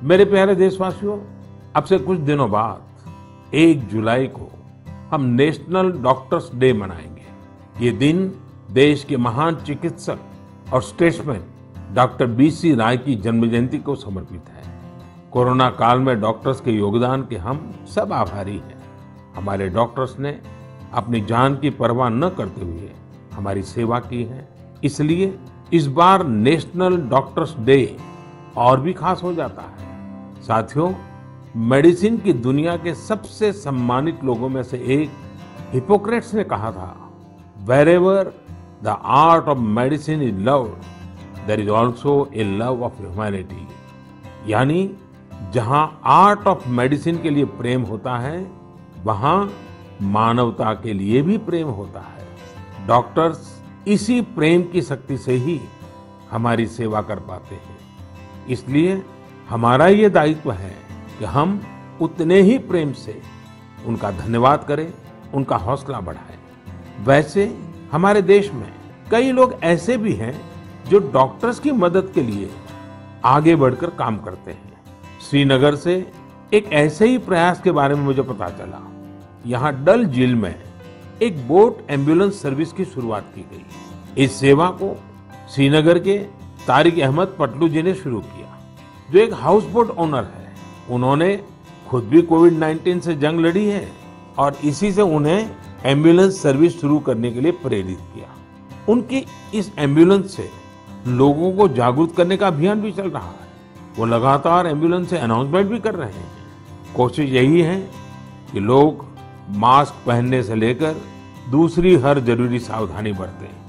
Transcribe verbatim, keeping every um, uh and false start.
मेरे प्यारे देशवासियों, अब से कुछ दिनों बाद एक जुलाई को हम नेशनल डॉक्टर्स डे मनाएंगे। ये दिन देश के महान चिकित्सक और स्टेट्समैन डॉक्टर बीसी राय की जन्म जयंती को समर्पित है। कोरोना काल में डॉक्टर्स के योगदान के हम सब आभारी हैं। हमारे डॉक्टर्स ने अपनी जान की परवाह न करते हुए हमारी सेवा की है। इसलिए इस बार नेशनल डॉक्टर्स डे और भी खास हो जाता है। साथियों, मेडिसिन की दुनिया के सबसे सम्मानित लोगों में से एक हिपोक्रेट्स ने कहा था, "Wherever the art of medicine is loved, there is also a love of humanity." यानी जहां आर्ट ऑफ मेडिसिन के लिए प्रेम होता है, वहां मानवता के लिए भी प्रेम होता है। डॉक्टर्स इसी प्रेम की शक्ति से ही हमारी सेवा कर पाते हैं। इसलिए हमारा ये दायित्व है कि हम उतने ही प्रेम से उनका धन्यवाद करें, उनका हौसला बढ़ाएं। वैसे हमारे देश में कई लोग ऐसे भी हैं जो डॉक्टर्स की मदद के लिए आगे बढ़कर काम करते हैं। श्रीनगर से एक ऐसे ही प्रयास के बारे में मुझे पता चला। यहाँ डल झील में एक बोट एम्बुलेंस सर्विस की शुरुआत की गई। इस सेवा को श्रीनगर के तारिक अहमद पटलू जी ने शुरू किया, जो एक हाउस बोट ओनर है। उन्होंने खुद भी कोविड नाइन्टीन से जंग लड़ी है और इसी से उन्हें एम्बुलेंस सर्विस शुरू करने के लिए प्रेरित किया। उनकी इस एम्बुलेंस से लोगों को जागरूक करने का अभियान भी चल रहा है। वो लगातार एम्बुलेंस से अनाउंसमेंट भी कर रहे हैं। कोशिश यही है कि लोग मास्क पहनने से लेकर दूसरी हर जरूरी सावधानी बरतें।